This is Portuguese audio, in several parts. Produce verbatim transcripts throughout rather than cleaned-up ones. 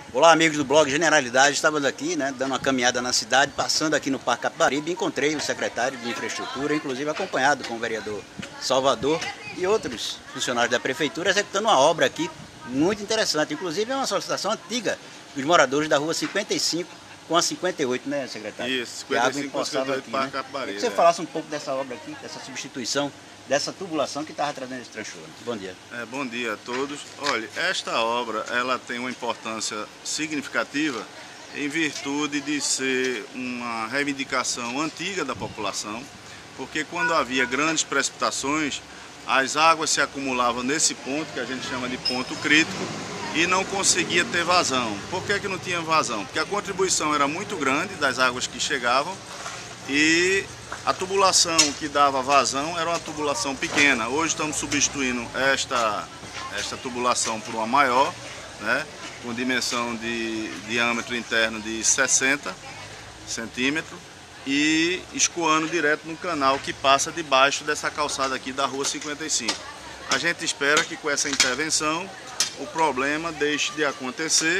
Olá, amigos do blog Generalidade. Estávamos aqui, né, dando uma caminhada na cidade, passando aqui no Parque Capibaribe, e encontrei o secretário de Infraestrutura, inclusive acompanhado com o vereador Salvador e outros funcionários da prefeitura, executando uma obra aqui muito interessante. Inclusive é uma solicitação antiga dos moradores da rua cinquenta e cinco com a cinquenta e oito, né, secretário? Isso, cinquenta e cinco com a cinquenta e oito, aqui, Parque né? Capibaribe. Queria que você é. falasse um pouco dessa obra aqui, dessa substituição, dessa tubulação que estava trazendo esse transtorno. Bom dia. É, bom dia a todos. Olha, esta obra ela tem uma importância significativa em virtude de ser uma reivindicação antiga da população, porque quando havia grandes precipitações, as águas se acumulavam nesse ponto, que a gente chama de ponto crítico, e não conseguia ter vazão. Por que que não tinha vazão? Porque a contribuição era muito grande das águas que chegavam e a tubulação que dava vazão era uma tubulação pequena. Hoje estamos substituindo esta, esta tubulação por uma maior, né, com dimensão de diâmetro interno de sessenta centímetros e escoando direto no canal que passa debaixo dessa calçada aqui da rua cinquenta e cinco. A gente espera que com essa intervenção o problema deixe de acontecer,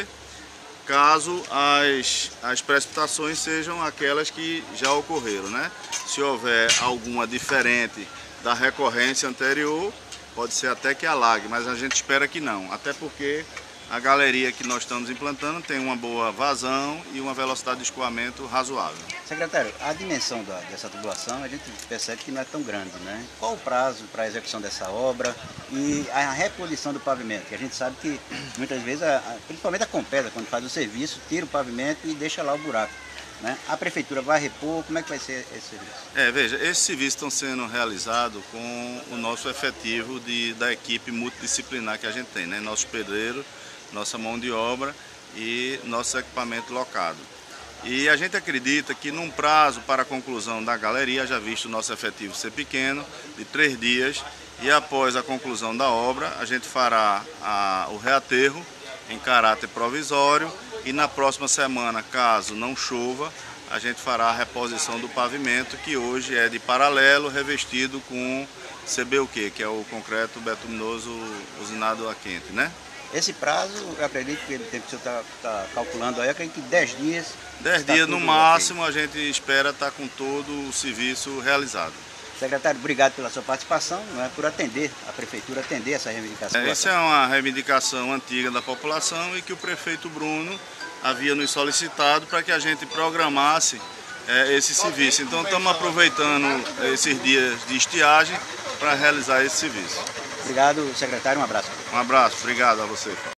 caso as, as precipitações sejam aquelas que já ocorreram, né? Se houver alguma diferente da recorrência anterior, pode ser até que alague, mas a gente espera que não, até porque a galeria que nós estamos implantando tem uma boa vazão e uma velocidade de escoamento razoável. Secretário, a dimensão da, dessa tubulação a gente percebe que não é tão grande, né? Qual o prazo para a execução dessa obra e a reposição do pavimento? Que a gente sabe que muitas vezes, a, a, principalmente a Compesa, quando faz o serviço, tira o pavimento e deixa lá o buraco, né? A prefeitura vai repor, como é que vai ser esse serviço? É, veja, esses serviços estão sendo realizados com o nosso efetivo de, da equipe multidisciplinar que a gente tem, né? Nossos pedreiros, nossa mão de obra e nosso equipamento locado. E a gente acredita que num prazo para a conclusão da galeria, já visto o nosso efetivo ser pequeno, de três dias, e após a conclusão da obra, a gente fará a, o reaterro em caráter provisório e na próxima semana, caso não chova, a gente fará a reposição do pavimento, que hoje é de paralelo, revestido com C B U Q, que é o concreto betuminoso usinado a quente, né? Esse prazo, eu acredito que o tempo que o senhor está tá calculando aí, eu acredito que dez dias... dez dias no máximo, a gente espera estar com todo o serviço realizado. Secretário, obrigado pela sua participação, né, por atender, a prefeitura atender essa reivindicação. É, essa é uma reivindicação antiga da população e que o prefeito Bruno havia nos solicitado para que a gente programasse é, esse serviço. Então estamos aproveitando esses dias de estiagem para realizar esse serviço. Obrigado, secretário, um abraço. Um abraço, obrigado a você.